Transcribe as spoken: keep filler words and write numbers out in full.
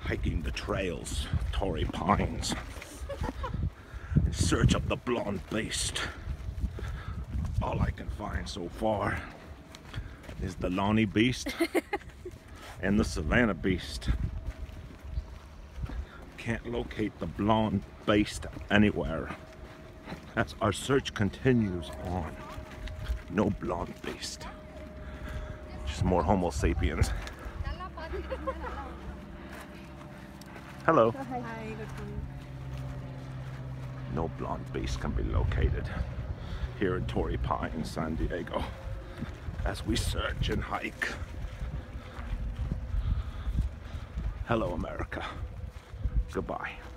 hiking the trails, Torrey Pines, in search of the blonde beast. All I can find so far is the Lonnie beast and the Savannah beast. Can't locate the blonde beast anywhere. As our search continues on, no blonde beast. Just more Homo sapiens. Hello. Hi, good morning. No blonde beast can be located here in Torrey Pines, San Diego, as we search and hike. Hello, America. Goodbye.